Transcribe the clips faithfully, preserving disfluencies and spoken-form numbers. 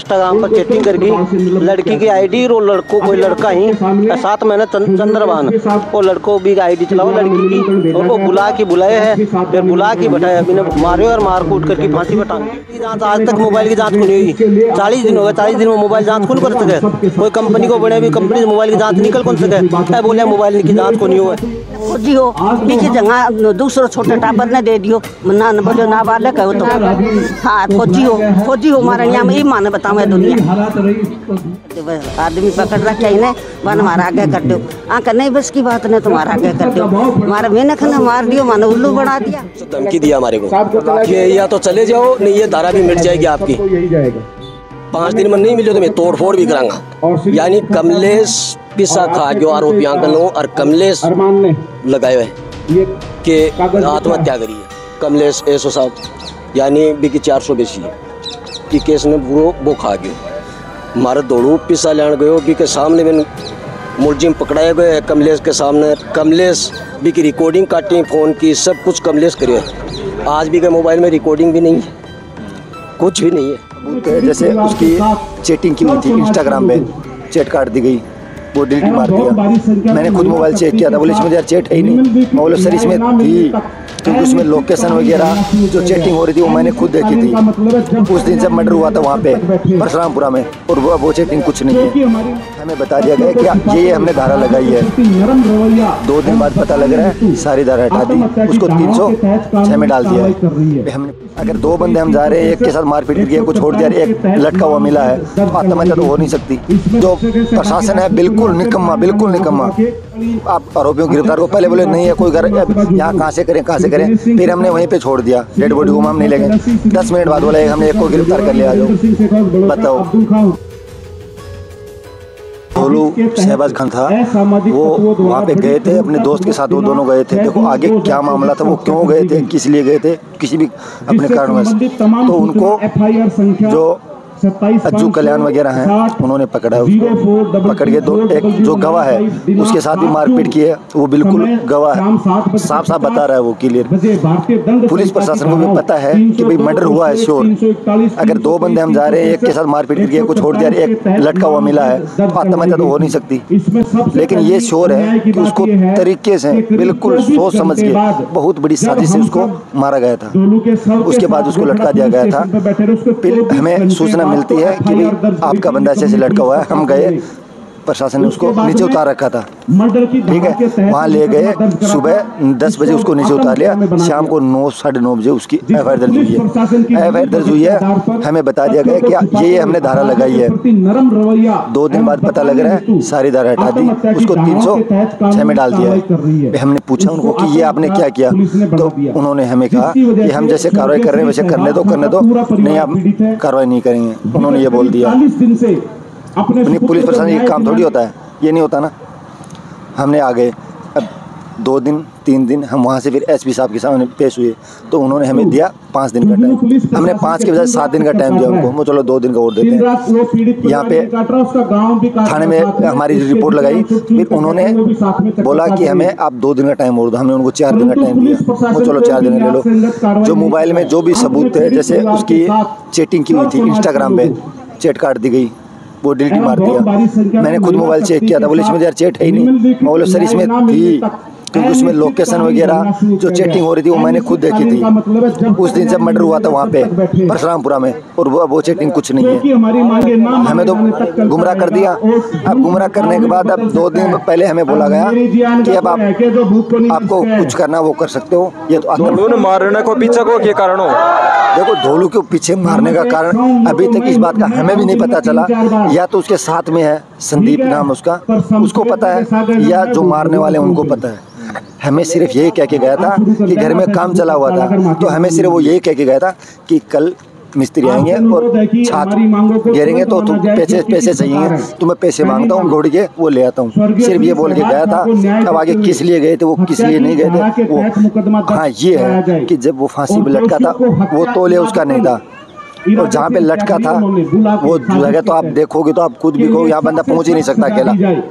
Instagram पर chatting करके लड़की की आईडी और लड़कों कोई लड़का ही साथ में चंद्रभान वो लड़कों भी आईडी चलाओ लड़की की और वो बुला के बुलाए हैं फिर बुला के बैठाया अभी मारे और मार कूट करके फांसी बैठा की जाँच आज तक मोबाइल की जाँच को नहीं हुई। चालीस दिन हो गए, चालीस दिन में मोबाइल जाँच कौन कर सके? कोई कंपनी को बड़े भी कंपनी से मोबाइल की जाँच निकल कौन सके? बोले मोबाइल की जाँच को नहीं हुआ फौजी हो बीच जगह दूसरो छोटे टाबर ने दे दियो ना न बोलो ना वाले कहो तो हाँ फौजी हो फौजी हो हमारे यहाँ में माने बताऊँ दुनिया आदमी पकड़ रखे ही वन हमारा आगे कर दो आँख नहीं बस की बात नहीं तुम्हारा आगे कर दो हमारा मैंने खाना मार दियो मानो उल्लू बना दिया। धमकी दिया हमारे को कि या तो चले जाओ नहीं ये धारा भी मिट जाएगी आपकी, पाँच दिन में नहीं मिले तो मैं तोड़ फोड़ भी कराऊंगा। यानी कमलेश पिसा खा जो आरोपी आंकलों और कमलेश लगाए हुए कि आत्महत्या करी है कमलेश एसो साहब यानी बिकी चार सौ बेसी है कि केस ने बुरो वो खा गयो मारे दौड़ू पिसा लेन गयो बी के सामने में मुलजिम पकड़ाए गए कमलेश के सामने। कमलेश बी की रिकॉर्डिंग काटी फ़ोन की सब कुछ कमलेश करे। आज भी के मोबाइल में रिकॉर्डिंग भी नहीं है, कुछ भी नहीं है। जैसे उसकी चैटिंग की हुई थी इंस्टाग्राम पे, चैट काट दी गई, वो डिलीट मार दिया। मैंने खुद मोबाइल चेक किया था, बोले इसमें यार चैट है ही नहीं। मैं बोले सर इसमें थी क्योंकि उसमें लोकेशन वगैरह जो चैटिंग हो रही थी वो मैंने खुद देखी थी। उस दिन जब मर्डर हुआ था वहाँ पे परशुरामपुरा में और वो वो चैटिंग कुछ नहीं है। हमें बता दिया गया कि ये ये हमने धारा लगाई है। दो दिन बाद पता लग रहा है सारी धारा हटा दी, उसको तीन सौ छः में डाल दिया है। हमने अगर दो बंदे हम जा रहे हैं एक के साथ मारपीट किया को छोड़ दिया, एक लटका हुआ मिला है, आत्महत्या तो हो नहीं सकती। जो प्रशासन है बिल्कुल निकम्मा, बिल्कुल निकम्मा। आप आरोपियों गिरफ्तार को पहले बोले नहीं है कोई घर, यहाँ कहाँ से करें कहाँ से करें, फिर हमने वहीं पे छोड़ दिया। डेड बॉडी को हम नहीं ले गए। दस मिनट बाद बोला हमने एक को गिरफ्तार कर लिया। जो बताओ भोलू शहबाज खान था, वो वहाँ पे गए थे अपने दोस्त के साथ, वो दोनों गए थे। देखो आगे क्या मामला था, वो क्यों गए थे, किस लिए गए थे, किसी भी अपने कारणवश, तो उनको जो अज्जू कल्याण वगैरह हैं उन्होंने पकड़ा है। उसको पकड़ के दो एक जो गवाह है उसके साथ भी मारपीट की है, वो बिल्कुल गवाह है, साफ साफ बता रहा है वो क्लियर। पुलिस प्रशासन को भी पता है कि भाई मर्डर हुआ है श्योर। अगर दो बंदे हम जा रहे हैं एक के साथ मारपीट किया को छोड़ दिया, एक लटका हुआ मिला है, आत्महत्या तो हो नहीं सकती। लेकिन ये श्योर है कि उसको तरीके से बिल्कुल सोच समझ के बहुत बड़ी साजिश से उसको मारा गया था। उसके बाद उसको लटका दिया गया था। फिर हमें सूचना मिलती है कि भाई आपका बंदा ऐसे ऐसे लटका हुआ है। हम गए, प्रशासन ने उसको नीचे उतार रखा था, ठीक है, वहाँ ले गए। सुबह दस बजे उसको नीचे उतार लिया, शाम को नौ साढ़े नौ बजे उसकी एफ आई आर दर्ज हुई है। एफ आई आर दर्ज हुई है, हमें बता दिया गया कि ये ये हमने धारा लगाई है। दो दिन बाद पता लग रहा है सारी धारा हटा दी, उसको तीन सौ छः में डाल दिया है। हमने पूछा उनको कि ये आपने क्या किया, तो उन्होंने हमें कहा कि हम जैसे कार्रवाई कर रहे हैं वैसे करने दो करने दो नहीं आप कार्रवाई नहीं करेंगे। उन्होंने ये बोल दिया। अपनी पुलिस प्रशासन ये काम थोड़ी होता है, ये नहीं होता ना। हमने आगे अब दो दिन तीन दिन हम वहाँ से फिर एसपी साहब के सामने पेश हुए, तो उन्होंने हमें दिया पाँच दिन का टाइम। हमने पाँच के बजाय सात दिन का टाइम दिया उनको। वो चलो दो दिन का और देते हैं। यहाँ पे थाने में हमारी रिपोर्ट लगाई, फिर उन्होंने बोला कि हमें आप दो दिन का टाइम और दो। हमने उनको चार दिन का टाइम दिया। वो चलो चार दिन ले लो। जो मोबाइल में जो भी सबूत थे, जैसे उसकी चैटिंग की हुई थी इंस्टाग्राम पे, चैट काट दी गई, वो डिलीट मार दिया। मैंने खुद मोबाइल चेक किया था, बोले इसमें यार चैट है ही नहीं। मैं बोले सर इसमें थी क्योंकि उसमें लोकेशन वगैरह जो चैटिंग हो रही थी वो मैंने खुद देखी थी। उस दिन जब मर्डर हुआ था वहाँ पे परशुरामपुरा में, और वो वो चैटिंग कुछ नहीं है। हमें तो गुमराह कर दिया। अब गुमराह करने के बाद अब दो दिन पहले हमें बोला गया कि अब आप आपको कुछ करना वो कर सकते हो। ये तो मारने को पीछे को क्या कारण हो? देखो धोलू के पीछे मारने का कारण अभी तक इस बात का हमें भी नहीं पता चला। या तो उसके साथ में है संदीप नाम उसका, उसको पता है, या जो मारने वाले उनको पता है। हमें सिर्फ यही कह के गया था कि घर में काम चला हुआ था, तो हमें सिर्फ वो यही कह के गया था कि कल मिस्त्री आएंगे और छात घेरेंगे तो तुम पैसे पैसे चाहिए, तो मैं पैसे मांगता हूँ, घोड़ के वो ले आता हूँ। सिर्फ ये बोल के गया था। अब आगे किस लिए गए थे, वो किस लिए नहीं गए थे, वो हाँ ये है कि जब वो फांसी में लटका था वो तोले उसका नहीं था, और जहाँ पे लटका था वो जगह तो आप देखोगे तो आप खुद भी कहो यहाँ बंदा पहुँच ही नहीं सकता अकेला।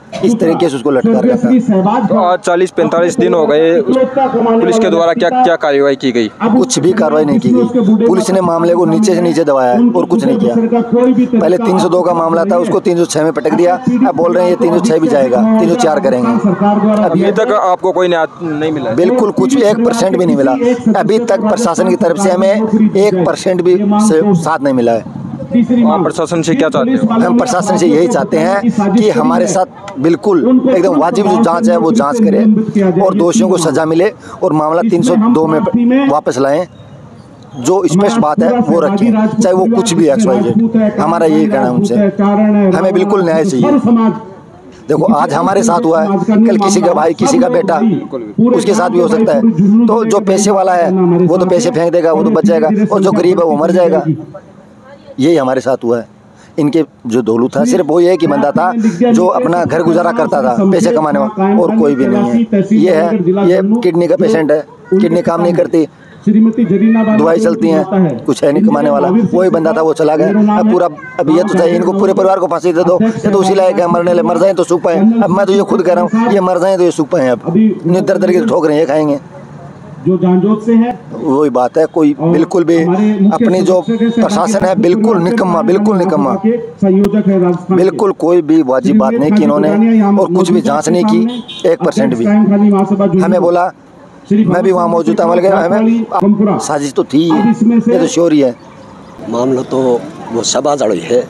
इस तरीके से उसको लटका रखा था। तो आज चालीस पैंतालीस दिन हो गए, पुलिस के द्वारा क्या क्या कार्रवाई की गई? कुछ भी कार्रवाई नहीं की गई। पुलिस ने मामले को नीचे से नीचे दबाया है और कुछ नहीं किया। पहले तीन सौ दो का मामला था, उसको तीन सौ छह में पटक दिया। अब बोल रहे हैं ये तीन सौ छह भी जाएगा, तीन सौ चार करेंगे। अभी तक आपको कोई न्याय नहीं मिला? बिल्कुल कुछ भी, एक परसेंट भी नहीं मिला। अभी तक प्रशासन की तरफ से हमें एक परसेंट भी साथ नहीं मिला है। आप प्रशासन से क्या चाहते हो? हम प्रशासन से यही चाहते हैं कि हमारे साथ बिल्कुल एकदम वाजिब जो जांच है वो जांच करे और दोषियों को सजा मिले और मामला तीन सौ दो में वापस लाएं। जो स्पष्ट बात है वो रखें, चाहे वो कुछ भी एक्स वाई जेड। हमारा यही कहना है उनसे, हमें बिल्कुल न्याय चाहिए। देखो आज हमारे साथ हुआ है, कल किसी का भाई किसी का बेटा उसके साथ भी हो सकता है। तो जो पैसे वाला है वो तो पैसे फेंक देगा, वो तो बच जाएगा, और जो गरीब है वो मर जाएगा। यही हमारे साथ हुआ है। इनके जो धोलू था सिर्फ वो ये कि बंदा था जो अपना घर गुजारा करता था पैसे कमाने वाला, और कोई भी नहीं है। ये है, ये किडनी का पेशेंट है, किडनी काम नहीं करती, दवाई चलती हैं, कुछ है नहीं कमाने वाला। वही बंदा था, वो चला गया। अब पूरा अब ये तो चाहिए इनको पूरे परिवार को फांसी दे दो, ये तो उसी लायक है, मरने ले मर जाए तो सूख पाए। अब मैं तो ये खुद कह रहा हूँ, ये मर जाए तो ये सूख पाए। अब दर दर के ठोक रहे हैं, ये खाएंगे। जो जानजोत से है वही बात है। कोई बिल्कुल भी अपनी जो प्रशासन है बिल्कुल निकम्मा, बिल्कुल निकम्मा, बिल्कुल कोई भी वाजिब बात नहीं की इन्होंने, और कुछ भी जांच नहीं की एक परसेंट भी। हमें बोला, मैं भी वहाँ मौजूद था, हमें साजिश तो थी, ये तो श्योर ही है। मामला तो वो सब आजाड़ है,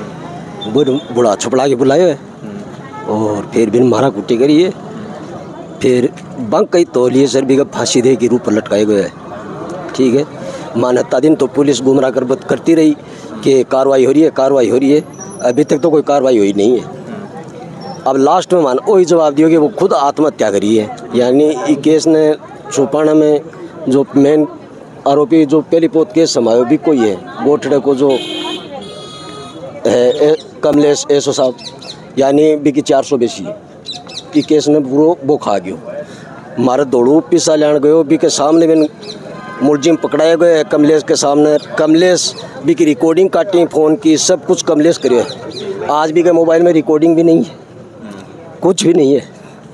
बुढ़ा छुपड़ा के बुलाए है और फिर भी मारा कुट्टी करी है। फिर बंक कई तौलिए सर भी फांसी दे के रूप पर लटकाए गए है। ठीक है, मानता दिन तो पुलिस गुमराह कर करती रही कि कार्रवाई हो रही है, कार्रवाई हो रही है। अभी तक तो कोई कार्रवाई हुई नहीं है। अब लास्ट में मान वही जवाब दियो कि वो खुद आत्महत्या करी है। यानी इस केस ने चौपाना में जो मेन आरोपी जो पहली पोत केस समायो भी कोई है, गोठड़े को जो है कमलेश एसो साहब, यानी भी की चार सौ बेसी ई केस में पूरो वो खा गयो। मारे दौड़ू पिसा लेन गयो भी के सामने में मुलजिम पकड़ाए गए कमलेश के सामने। कमलेश भी की रिकॉर्डिंग काटी, फ़ोन की, सब कुछ कमलेश करिए। आज भी के मोबाइल में रिकॉर्डिंग भी नहीं है, कुछ भी नहीं है।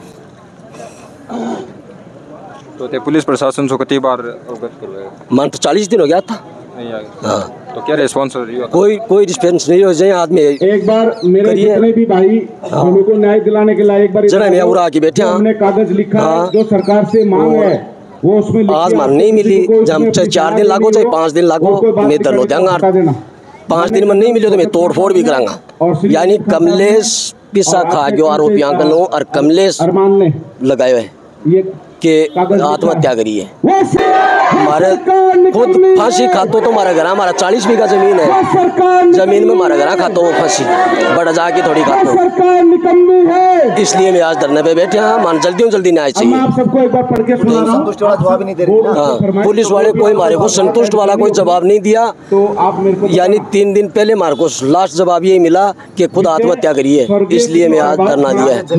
तो ते पुलिस प्रशासन से कितनी बार अवगत करवाया? मान तो चालीस दिन हो गया था, नहीं आ गया। हाँ, तो क्या रिस्पॉन्स हो रही है? कोई कोई रिस्पॉन्स नहीं हो जाए आदमी। एक बार मेरे जितने भी भाई हम को न्याय दिलाने के लिए एक बार जना मैं उड़ा के बैठे, हमने कागज लिखा है जो सरकार से मांग है वो उसमें आज मान नहीं मिली। जब चाहे चार दिन लागो चाहे पाँच दिन लागो, मैं दलो देंगा। पाँच दिन में नहीं मिले तो मैं तोड़ फोड़ भी करांगा। यानी कमलेश पिसा खा गयो आरोपी आंकलों और कमलेश लगाए हुए के आत्महत्या करी है। हमारे खुद फांसी खातो तो हमारा घर, हमारा चालीस बीघा जमीन है, जमीन में हमारा घर खाता हूँ फांसी, बड़ा जाके थोड़ी खाता हूँ। इसलिए मैं आज धरने पे बैठे हैं। मान जल्दी जल्दी न्याय चाहिए। संतुष्ट वाला जवाब नहीं दे रही। हाँ, पुलिस वाले कोई हमारे को संतुष्ट वाला कोई जवाब नहीं दिया। यानी तीन दिन पहले हमारे को लास्ट जवाब यही मिला कि खुद आत्महत्या करी है, इसलिए मैं आज धरना दिया है।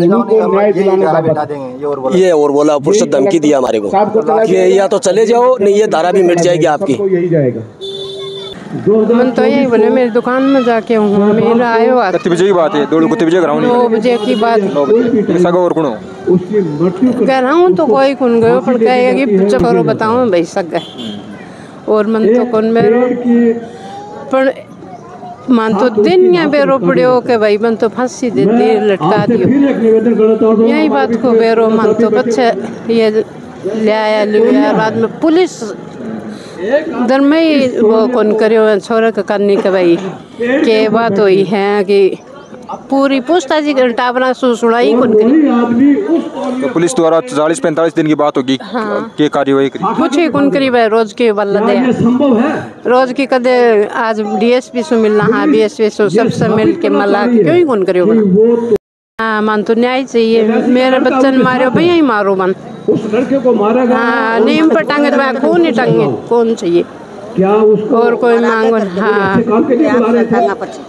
ये और बोला पुरुष धमकी दिया हमारे को कि या तो चले जाओ, नहीं ये धारा भी मिट जाएगी आपकी। मन तो यही बोले, मेरी दुकान में जाके हूँ, मेरा आयो आज कितने बजे की बात है? दो कितने बजे ग्राउंड? नौ बजे की बात। सगा और कुणो कह रहा हूँ तो कोई कुन गयो, पर कहेगा कि चलो बताओ भाई सग गए। और मन तो कौन मेरो पर मान तो दिन या बेरो पड़ो के भाई मन तो फांसी दे दी, लटका दियो। यही बात को बेरो मन तो बच्चे ये ले आया लिया। बाद में पुलिस दर में ही वो कौन करियो छोरा का करने के भाई के बात हुई है कि पूरी पूछताछ टावरा सुनाई कौन करी। तो पुलिस द्वारा चालीस पैंतालीस दिन की बात होगी। हाँ, के कार्रवाई करी कुछ ही कौन करी भाई, रोज के बल्ला दे रोज की कदे आज डीएसपी से मिलना, हाँ बीएसपी से सबसे मिल के मला क्यों ही कौन करियो बना। हाँ, मन तो न्याय चाहिए। मेरे बच्चन मारो भैया ही मारो मन, उस लड़के को मारा गया। हाँ, नीम पर टांगे तो खून ही टांगे, कौन चाहिए क्या उसको और कोई मांगो। हाँ,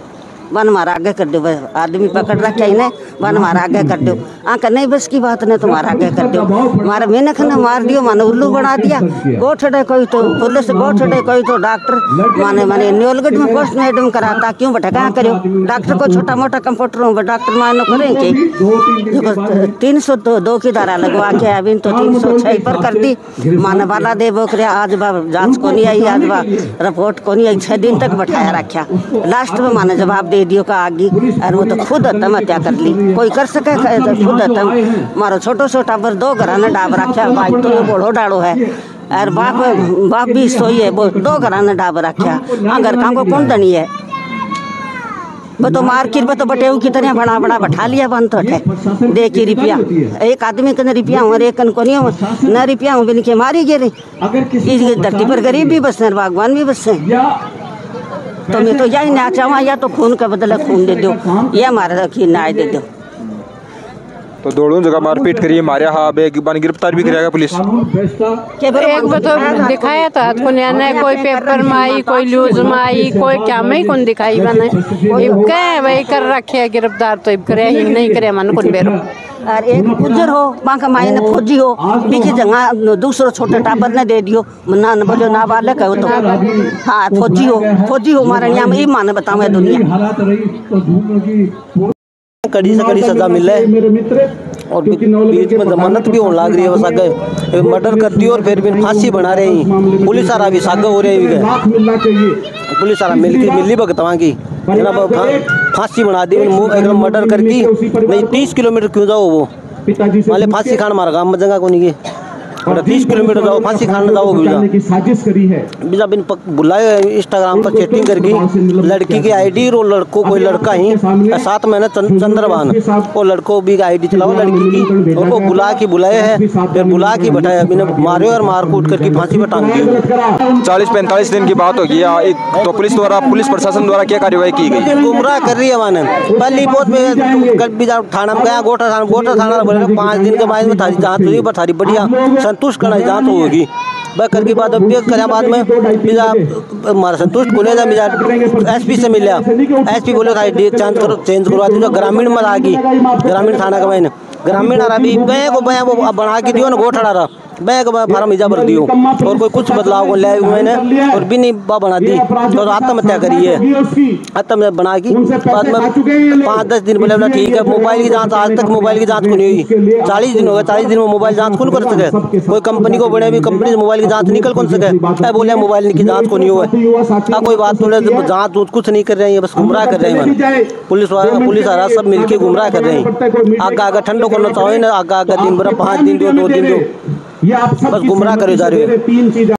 वन मारा आगे कर दो, आदमी पकड़ रखे इन्हें, वन मारा आगे कर दो। आंका नहीं बस की बात नहीं, तुम्हारा आगे कर दो। मारा मैंने खाना मार दियो, माने उल्लू बना दिया। गोठड़े कोई तो पुलिस, गोठड़े कोई तो डॉक्टर, माने माने न्योलगढ़ में पोस्टमार्टम कराता, क्यों बेटा कहाँ करो? डॉक्टर को छोटा मोटा कंप्यूटर में डॉक्टर मानो करेंगे। देखो तीन सौ दो दो की धारा लगवा के अभी तो तीन सौ छः पर कर दी। माने वाला दे बोकर आज बाब जांच को नहीं आई, आज बाब रिपोर्ट को नहीं आई, छः दिन तक बैठाया रखा। लास्ट में माने जवाब दे दियो का आगे, और वो तो खुद आत्महत्या कर ली। कोई कर सके तो खुद आत्म मारो छोटो छोटा पर दो घर ने डाब रखा, भाई तो ये बड़ो डालो है, और बाप बाप भी सोई है, वो दो घर ने डाब रखा। अगर कहाँ को कौन दनी है वो तो मार्केट में तो बटेऊ की तरह बड़ा बड़ा बैठा लिया बन तो दे की रुपया एक आदमी कन रुपया हूँ एक कन को नहीं न रुपया हूँ बिन के मारी गिरे। इस धरती पर गरीब भी बसे, भगवान भी बसे। तो मैं तो यही ना चाहूँ, या तो खून का बदला खून दे दो, या हमारा न्याय दे दो। तो दोनों जगह मारपीट करी, मारे हाँ बे गिरफ्तार भी करेगा पुलिस। एक बार तो दिखाया था को न्याय, कोई पेपर में आई, कोई न्यूज में आई, कोई क्या में कौन दिखाई बने कह वही कर रखे गिरफ्तार, तो करे ही नहीं करे मन को बेरो। और एक गुजर हो बांका माई ने फौजी हो बीच जगह दूसरो छोटे टाबर ने दे दियो, ना न बोलो ना बाले कहो तो हाँ फौजी हो, फौजी हो मारे यहाँ में माने बताऊँ दुनिया कड़ी से कड़ी सजा मिले और बीच में जमानत भी होने लग रही है। बस आगे मर्डर कर दियो और फिर भी फांसी बना रहे हैं। पुलिस वाला भी सागे हो रहे हैं, पुलिस वाला मिल के मिली भगतवा की फांसी बना दी एकदम मर्डर करके। नहीं तीस किलोमीटर क्यों जाओ वो माले फांसी खान मारा गाँव में जगह को नहीं की तीस किलोमीटर जाओ फांसी खाने जाओ बीजा बिन बुलाए इंस्टाग्राम पर चैटिंग करके लड़की की आईडी और लड़कों कोई लड़का ही साथ में चंद्रभान वो लड़कों भी आईडी चलाओ लड़की की और वो बुला के बुलाए हैं, फिर बुला के बैठाया बिना मारे और मार कूट करके फांसी पर टांग दी। चालीस पैंतालीस दिन की बात होगी, तो पुलिस द्वारा पुलिस प्रशासन द्वारा क्या कार्रवाई की गई? गुमराह कर रही है माने पहली पोत में थाना में गया, गोठा थाना गोठा थाना बोले पाँच दिन के बाद में थारी जाँच हुई, पर थारी बढ़िया संतुष्ट करना जांच होगी। वह करके बाद अब करे बाद में मिला हमारा संतुष्ट को ले मिला एसपी से मिला, एसपी बोले था डेट चेंज करो चेंज करवा दी। ग्रामीण में आ गई, ग्रामीण थाना का मैंने ग्रामीण आ रहा भी बैंक को बैंक वो बना के दियो ना गोठा रहा बैंक फार्म इजा भर दियो और कोई कुछ बदलाव को ले मैंने और भी नहीं बना दी तो आत्महत्या करी है। आत्महत्या बना की बाद में पाँच दस दिन बोले ठीक है मोबाइल की जांच, आज तक मोबाइल की जांच को नहीं हुई। चालीस दिन हो गए, चालीस दिन में मोबाइल जांच कौन कर सके? कोई कंपनी को बने भी कंपनी से मोबाइल की जांच निकल कौन सके? क्या बोले मोबाइल की जांच को नहीं हुआ है, कोई बात बोले जांच कुछ नहीं कर रहे हैं, बस गुमराह कर रहे हैं। पुलिस वाला पुलिस वाला सब मिलके गुमराह कर रहे हैं। आगे आगे ठंडो करना चाहिए ना, आगे आगे दिन भर पाँच दिन दो दो दिन दो बस गुमराह करे जा रहे हैं।